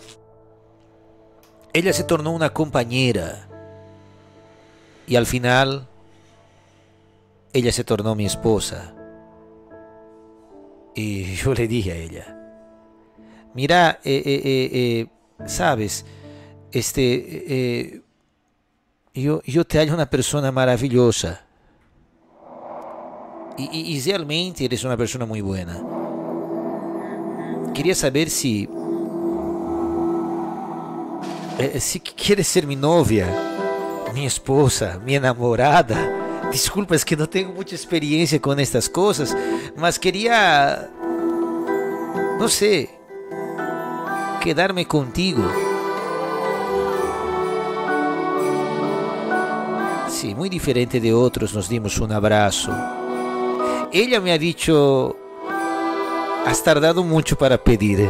Ella se tornó una compañera y al final ella se tornó mi esposa. Y yo le dije a ella, mira, eh, eh, eh, eh, sabes, este, eh, yo, yo te hallo una persona maravillosa y, y, y realmente eres una persona muy buena. Quería saber si, eh, si quieres ser mi novia, mi esposa, mi enamorada. Disculpa, es que no tengo mucha experiencia con estas cosas, mas quería, no sé, quedarme contigo. Sí, muy diferente de otros, nos dimos un abrazo. Ella me ha dicho, has tardado mucho para pedir.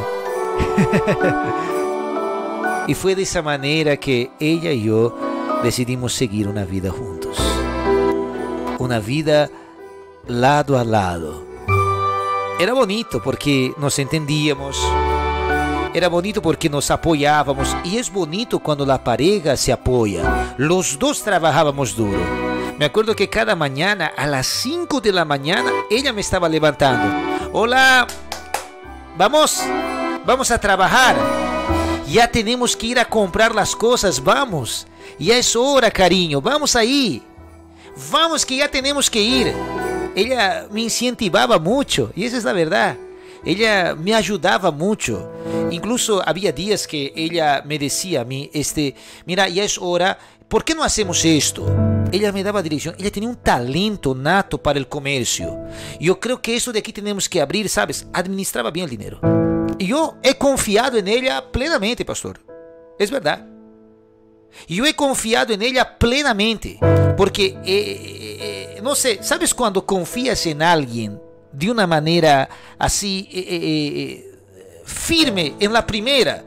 Y fue de esa manera que ella y yo decidimos seguir una vida juntos. Una vida lado a lado. Era bonito porque nos entendíamos. Era bonito porque nos apoyábamos. Y es bonito cuando la pareja se apoya. Los dos trabajábamos duro. Me acuerdo que cada mañana a las cinco de la mañana ella me estaba levantando. Hola, vamos, vamos a trabajar. Ya tenemos que ir a comprar las cosas, vamos. Ya es hora, cariño, vamos ahí. Vamos que ya tenemos que ir. Ella me incentivaba mucho y esa es la verdad. Ella me ayudaba mucho. Incluso había días que ella me decía a mí, este, mira, ya es hora, ¿por qué no hacemos esto? Ella me daba dirección. Ella tenía un talento nato para el comercio. Yo creo que eso de aquí tenemos que abrir, ¿sabes? Administraba bien el dinero. Y yo he confiado en ella plenamente, pastor. Es verdad. Yo he confiado en ella plenamente. Porque, eh, eh, no sé, ¿sabes cuando confías en alguien de una manera así, eh, eh, firme, en la primera?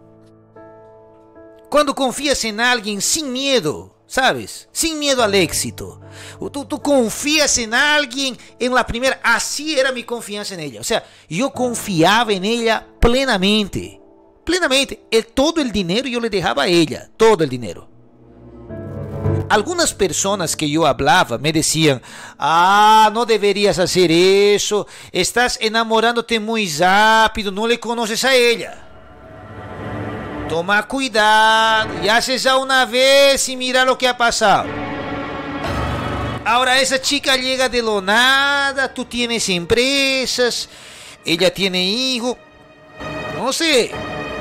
Cuando confías en alguien sin miedo, ¿sabes? Sin miedo al éxito. Tú, tú confías en alguien en la primera. Así era mi confianza en ella. O sea, yo confiaba en ella plenamente. Plenamente. El, todo el dinero yo le dejaba a ella. Todo el dinero. Algunas personas que yo hablaba me decían, ah, no deberías hacer eso, estás enamorándote muy rápido, no le conoces a ella. Toma cuidado, ya haces ya una vez y mira lo que ha pasado. Ahora esa chica llega de lo nada, tú tienes empresas, ella tiene hijos, no sé.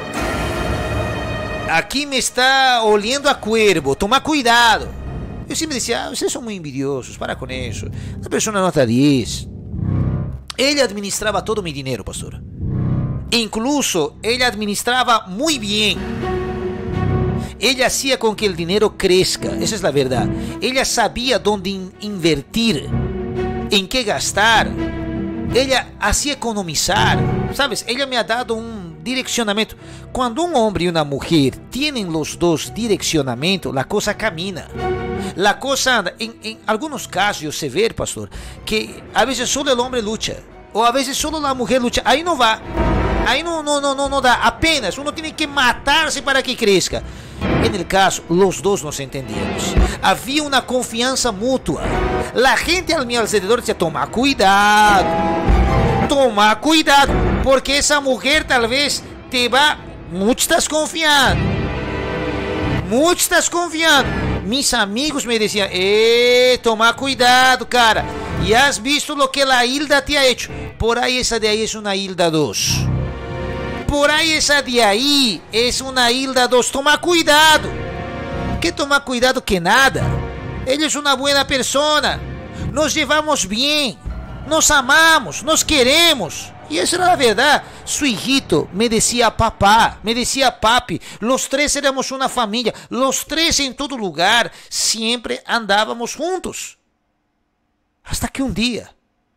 Aquí me está oliendo a cuervo, toma cuidado. Yo siempre decía, ah, ustedes son muy envidiosos, para con eso. La persona nota diez. Ella administraba todo mi dinero, pastor. Incluso ella administraba muy bien. Ella hacía con que el dinero crezca, esa es la verdad. Ella sabía dónde in- invertir, en qué gastar. Ella hacía economizar, ¿sabes? Ella me ha dado un direccionamiento. Cuando un hombre y una mujer tienen los dos direccionamientos, la cosa camina. La cosa anda. En, en algunos casos yo sé ver, pastor, que a veces solo el hombre lucha, o a veces solo la mujer lucha. Ahí no va. Ahí no, no, no, no, no da. Apenas uno tiene que matarse para que crezca. En el caso, los dos nos entendíamos. Había una confianza mutua. La gente a mi alrededor decía, toma cuidado. Toma cuidado. Porque esa mujer tal vez te va... Mucho estás confiando. Mucho estás confiando. Mis amigos me decían, eh, toma cuidado, cara. Ya has visto lo que la Hilda te ha hecho. Por ahí esa de ahí es una Hilda dos. Por ahí esa de ahí es una Hilda dos. Toma cuidado. ¿Qué toma cuidado que nada? Ella es una buena persona. Nos llevamos bien. Nos amamos. Nos queremos. Y esa era la verdad. Su hijito me decía papá, me decía papi. Los tres éramos una familia. Los tres en todo lugar. Siempre andábamos juntos. Hasta que un día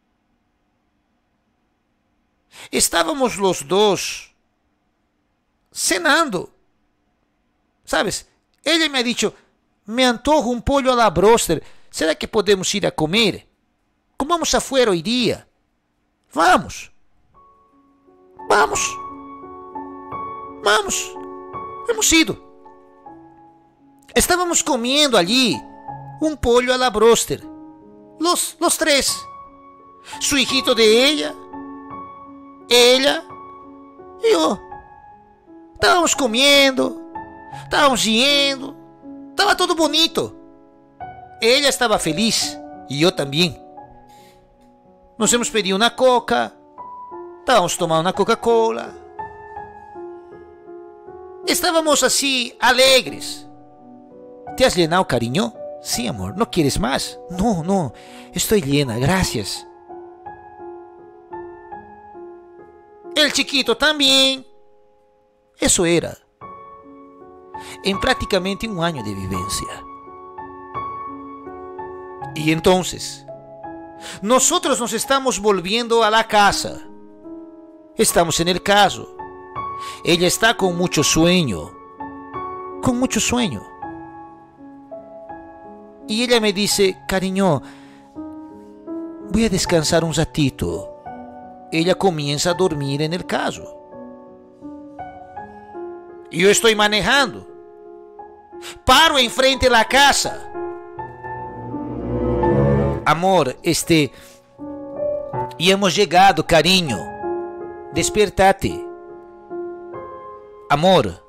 estábamos los dos cenando. ¿Sabes? Ella me ha dicho, me antojo un pollo a la broster. ¿Será que podemos ir a comer? Comamos afuera hoy día. Vamos. Vamos. Vamos. Hemos ido. Estábamos comiendo allí un pollo a la broster. Los, los tres. Su hijito de ella, ella y yo. Estábamos comiendo, estábamos yendo, estaba todo bonito. Ella estaba feliz y yo también. Nos hemos pedido una coca, estábamos tomando una Coca-Cola. Estábamos así, alegres. ¿Te has llenado, cariño? Sí, amor, ¿no quieres más? No, no, estoy llena, gracias. El chiquito también. Eso era en prácticamente un año de vivencia. Y entonces, nosotros nos estamos volviendo a la casa. Estamos en el caso. Ella está con mucho sueño. Con mucho sueño. Y ella me dice, cariño, voy a descansar un ratito. Ella comienza a dormir en el caso. Y yo estoy manejando. Paro enfrente de la casa. Amor, este... Y hemos llegado, cariño. Despertate. Amor.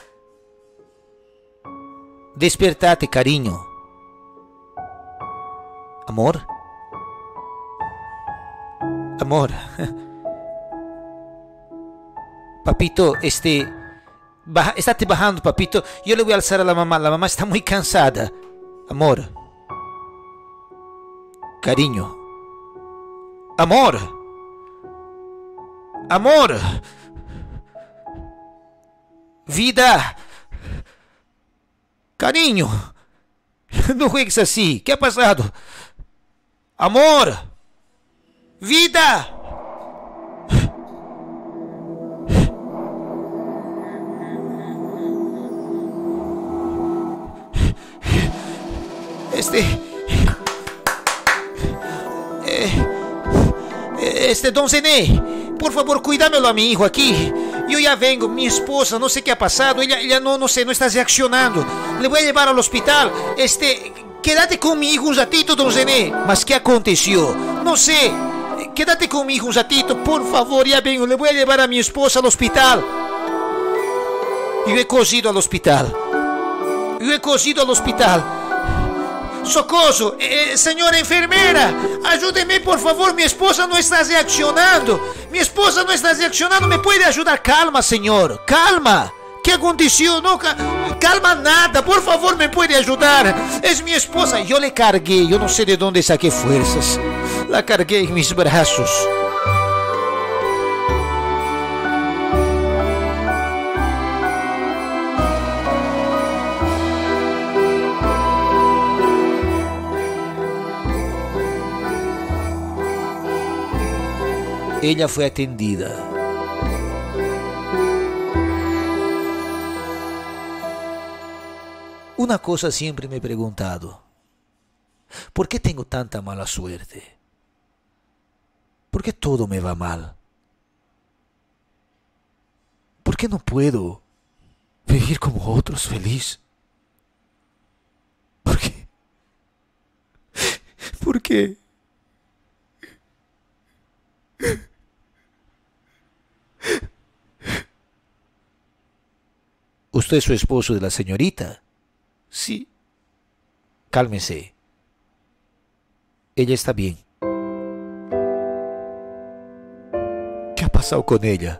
Despertate, cariño. Amor. Amor. Papito, este... Baja, estate bajando, papito. Yo le voy a alzar a la mamá. La mamá está muy cansada. Amor. Cariño. Amor. Amor. Vida. Cariño. No juegues así. ¿Qué ha pasado? Amor. Vida. Este... Eh, este, don Zené, por favor, cuídamelo a mi hijo aquí. Yo ya vengo, mi esposa, no sé qué ha pasado. Ella, ella no, no sé, no está reaccionando. Le voy a llevar al hospital. Este, quédate con mi hijo un ratito, don Zené. ¿Mas qué aconteció? No sé. Quédate con mi hijo un ratito, por favor, ya vengo. Le voy a llevar a mi esposa al hospital. Yo he cosido al hospital. Yo he cosido al hospital. Socorro, eh, señora enfermera, ayúdeme por favor, mi esposa no está reaccionando. Mi esposa no está reaccionando, ¿me puede ayudar? Calma, señor, calma. ¿Qué aconteció? No, ca calma nada, por favor, ¿me puede ayudar? Es mi esposa, yo le cargué, yo no sé de dónde saqué fuerzas. La cargué en mis brazos. Ella fue atendida. Una cosa siempre me he preguntado. ¿Por qué tengo tanta mala suerte? ¿Por qué todo me va mal? ¿Por qué no puedo vivir como otros feliz? ¿Por qué? ¿Por qué? ¿Usted es su esposo de la señorita? Sí. Cálmese. Ella está bien. ¿Qué ha pasado con ella?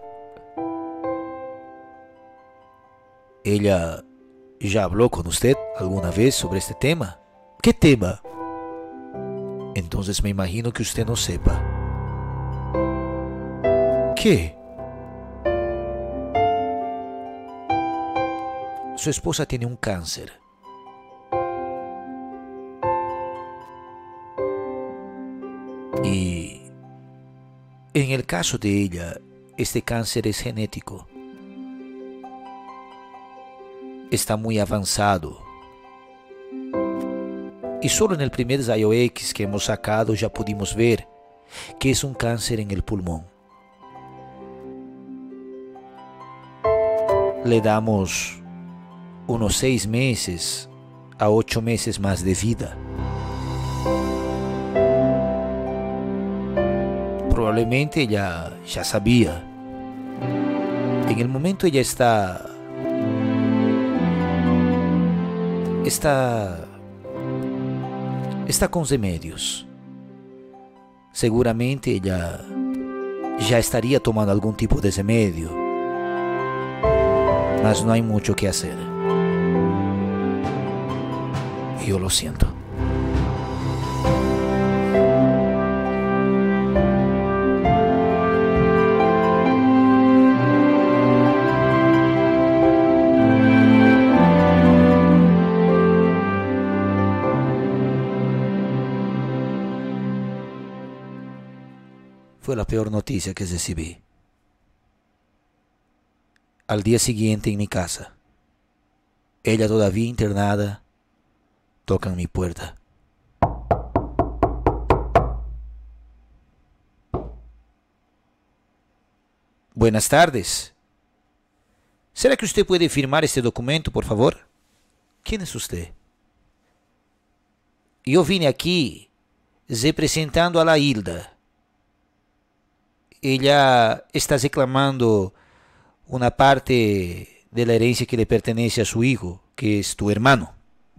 ¿Ella ya habló con usted alguna vez sobre este tema? ¿Qué tema? Entonces me imagino que usted no sepa. ¿Qué? Su esposa tiene un cáncer. Y en el caso de ella, este cáncer es genético. Está muy avanzado. Y solo en el primer rayo X que hemos sacado ya pudimos ver que es un cáncer en el pulmón. Le damos unos seis meses a ocho meses más de vida. Probablemente ella ya sabía. En el momento ella está... Está... Está con remedios. Seguramente ella ya estaría tomando algún tipo de remedio. Mas no hay mucho que hacer. Y yo lo siento. Fue la peor noticia que recibí. Al día siguiente en mi casa, ella todavía internada, toca en mi puerta. Buenas tardes. ¿Será que usted puede firmar este documento, por favor? ¿Quién es usted? Yo vine aquí representando a la Hilda. Ella está reclamando una parte de la herencia que le pertenece a su hijo, que es tu hermano.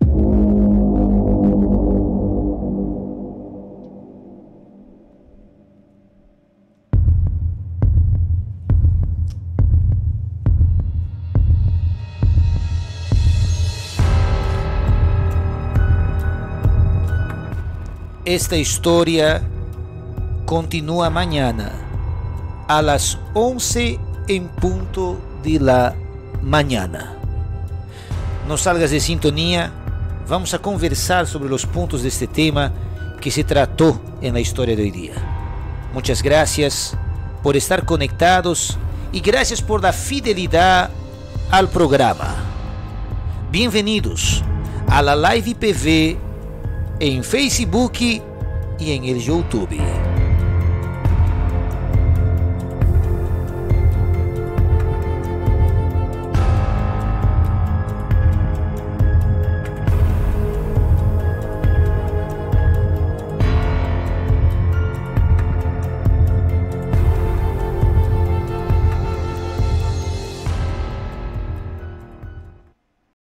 Esta historia continúa mañana a las once en punto de la mañana. No salgas de sintonía, vamos a conversar sobre los puntos de este tema que se trató en la historia de hoy día. Muchas gracias por estar conectados y gracias por la fidelidad al programa. Bienvenidos a la Live P V en Facebook y en el YouTube.